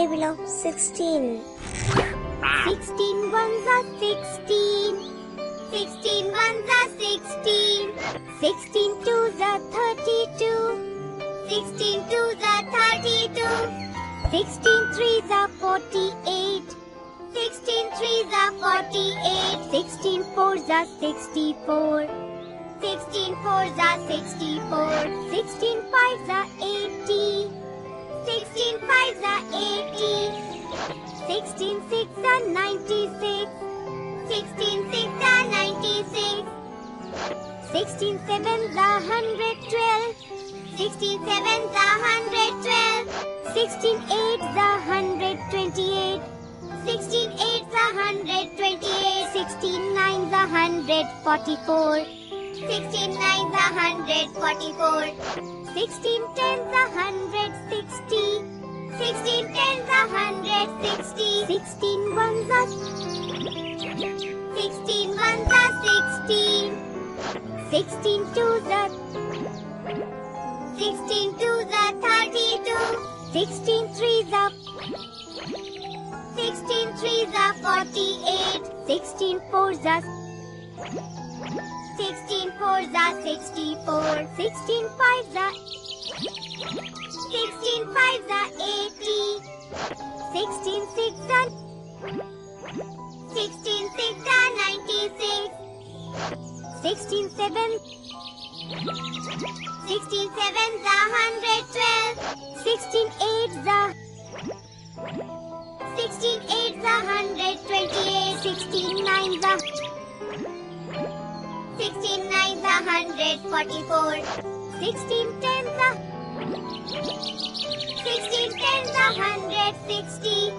table of 16. 16 ones are 16. 16 ones are 16. 16 twos are 32. 16 twos are 32. 16 threes are 48. 16 threes are 48. 16 fours are 64. 16 fours are 64. 16 fives are 80. 16 fives are 80. 16 six are 96. 16 six are 96. 16 sevens are 112. 16 sevens are 112. 16 eights are 128. 16 eights are 128. 16 nines are 144. 16 nines are 144. 16 tens are 160. 16 tens are 160. 16 ones are 16 ones are 16. 16 twos are 16 twos are 32. 16 threes are 16 threes are 48. 16 fours are 16 fours are 64. 16 fives are 16 fives are 80. 16 six are 16 six are 96. 16 sevens 16 sevens are 112. 16 eights are 16 eights are 128. 16 nines are 16 nines are 144. 16 tens are 16 tens are 160.